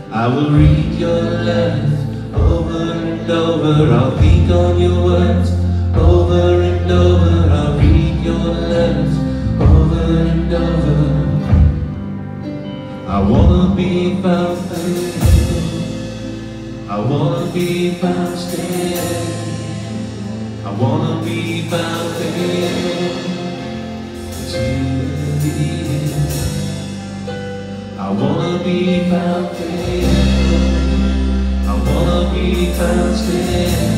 I will read your letters over and over. I'll think on your words over and over. I'll read your letters over and over. I wanna be found there. I wanna be found still. I wanna be found there. I wanna be found there. I wanna be found still.